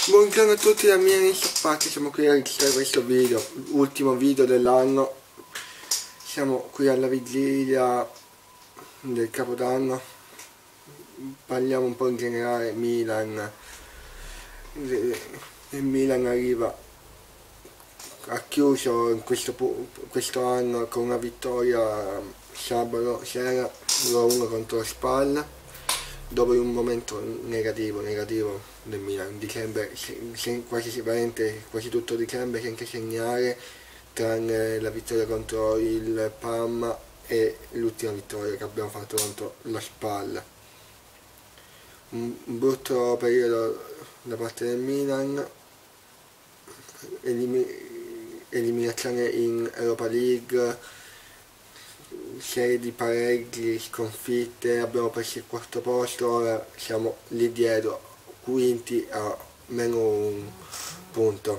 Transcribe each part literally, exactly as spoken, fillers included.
Buongiorno a tutti da Milan Stoppati, siamo qui a registrare questo video, ultimo video dell'anno. Siamo qui alla vigilia del Capodanno, parliamo un po' in generale. Milan, il Milan arriva, ha chiuso in questo, questo anno con una vittoria sabato sera due a uno contro la Spal, dopo un momento negativo, negativo del Milan. Dicembre, quasi sicuramente quasi tutto dicembre senza segnare, tranne la vittoria contro il Parma e l'ultima vittoria che abbiamo fatto contro la Spal. Un brutto periodo da parte del Milan, eliminazione in Europa League, serie di pareggi, sconfitte, abbiamo perso il quarto posto, ora siamo lì dietro, quinti a meno un punto.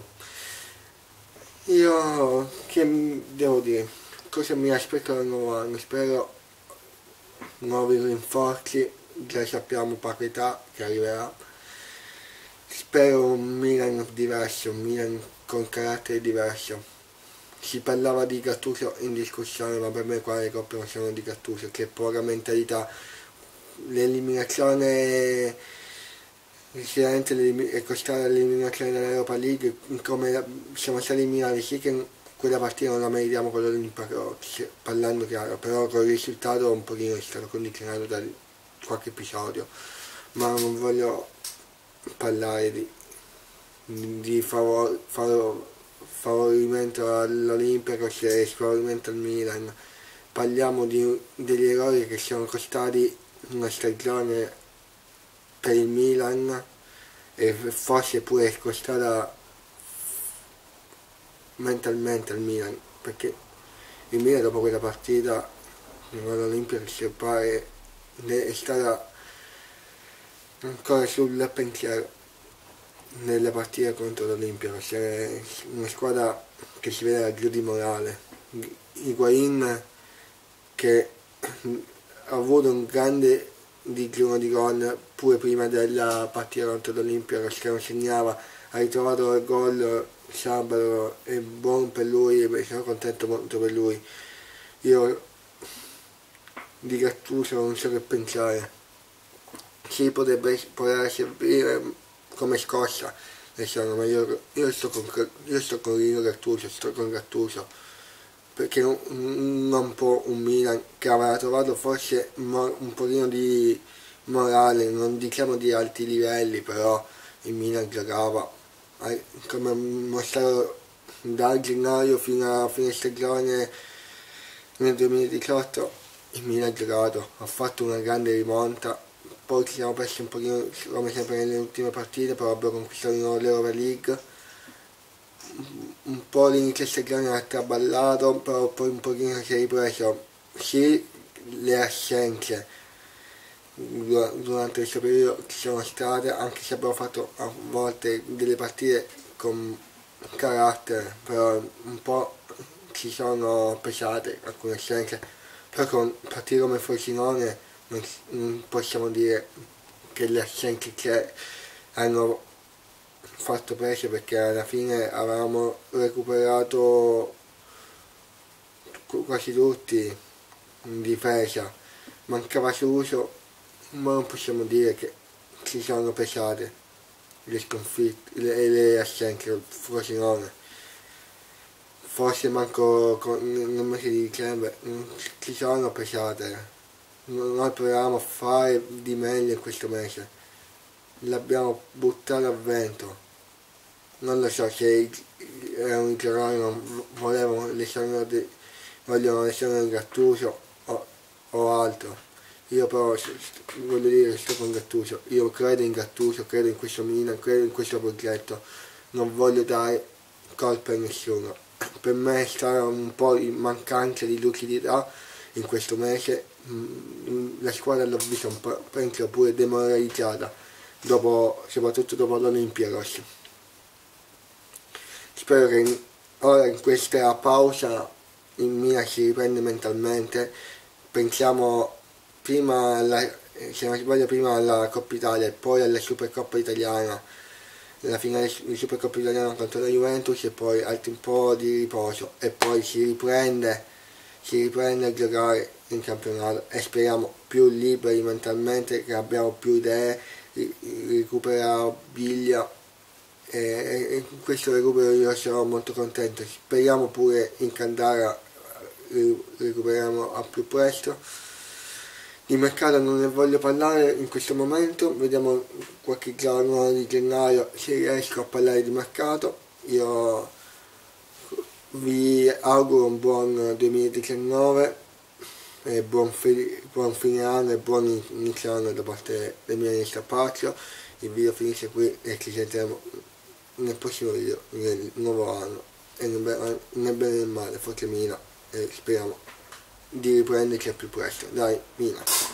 Io che devo dire, cosa mi aspetto dal nuovo anno? Spero nuovi rinforzi, già sappiamo Paquetá che arriverà, spero un Milan diverso, un Milan con carattere diverso. Si parlava di Gattuso in discussione, ma per me qua le coppe non sono di Gattuso, che poca mentalità. L'eliminazione, sicuramente è costata l'eliminazione dall'Europa League, come siamo stati eliminati, sì che quella partita non la meritiamo con l'Olimpia, parlando chiaro, però con il risultato un pochino è stato condizionato da qualche episodio, ma non voglio parlare di, di favor, favor favorimento all'Olimpia e favorimento al Milan. Parliamo di, degli errori che sono costati una stagione per il Milan e forse pure è costata mentalmente al Milan, perché il Milan dopo quella partita con l'Olimpia che pare è stata ancora sul pensiero nelle partite contro l'Olimpia, c'è una squadra che si vede giù di morale. Higuaín che ha avuto un grande digiuno di gol pure prima della partita contro l'Olimpia, che non segnava, ha ritrovato il gol sabato, è buono per lui, sono contento molto per lui. Io di Gattuso non so che pensare, si potrebbe poter servire come scossa, ma io, io sto con io sto con Rino Gattuso, sto con Gattuso, perché non, non può un Milan che aveva trovato forse un pochino di morale, non diciamo di alti livelli, però il Milan giocava, come mostrato dal gennaio fino a fine stagione nel duemiladiciotto, il Milan ha giocato, ha fatto una grande rimonta. Poi ci siamo persi un pochino come sempre nelle ultime partite, però abbiamo conquistato di nuovo l'Europa League. Un po' l'inizio stagione ha traballato, però poi un pochino si è ripreso. Sì, le assenze durante questo periodo ci sono state, anche se abbiamo fatto a volte delle partite con carattere, però un po' ci sono pesate alcune assenze, però con partite come Frosinone non possiamo dire che le assenze che hanno fatto peso, perché alla fine avevamo recuperato quasi tutti in difesa, mancava Suso, ma non possiamo dire che ci sono pesate le sconfitte e le, le assenze del Frosinone. Forse manco con, nel mese di dicembre ci sono pesate. Noi proviamo a fare di meglio in questo mese, l'abbiamo buttato a vento. Non lo so se erano i giocatori non volevano le vogliono lezioni di Gattuso o, o altro. Io però voglio dire che sto con Gattuso, io credo in Gattuso, credo in questo Milan, credo in questo progetto, non voglio dare colpe a nessuno. Per me è stata un po' di mancanza di lucidità in questo mese, la squadra l'ho vista un po', penso pure demoralizzata, dopo, soprattutto dopo l'Olympiacos. Spero che in, ora in questa pausa il Milan si riprende mentalmente, pensiamo prima alla, se non sbaglio prima alla Coppa Italia e poi alla Supercoppa Italiana. la finale di Supercoppa italiana contro la Juventus e poi altri un po' di riposo e poi si riprende, si riprende a giocare in campionato e speriamo più liberi mentalmente, che abbiamo più idee, recupera Biglia e, e in questo recupero io sarò molto contento. Speriamo pure in Candara recuperiamo al più presto. Di mercato non ne voglio parlare in questo momento, vediamo qualche giorno di gennaio se riesco a parlare di mercato. Io vi auguro un buon duemiladiciannove e buon, fi buon fine anno e buon inizio anno da parte del mio amico Pazio. Il video finisce qui e ci sentiremo nel prossimo video, nel nuovo anno, e nel bene e nel male, forse Mina, e speriamo di riprenderci al più presto. Dai, Mina!